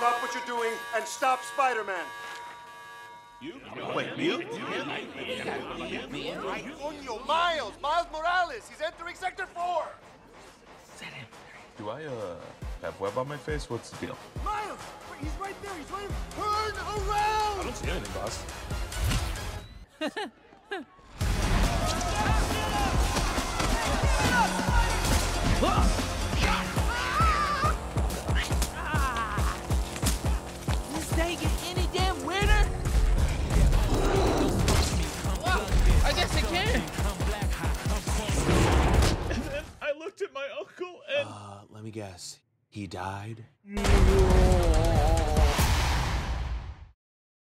Stop what you're doing and stop Spider-Man. You? Wait, me? Miles Morales. He's entering Sector 4. Do I, have web on my face? What's the deal? Miles! He's right there. He's right. Turn around! I don't see anything, boss. This day get any damn weirder? I guess it can. And then I looked at my uncle and... Let me guess. He died?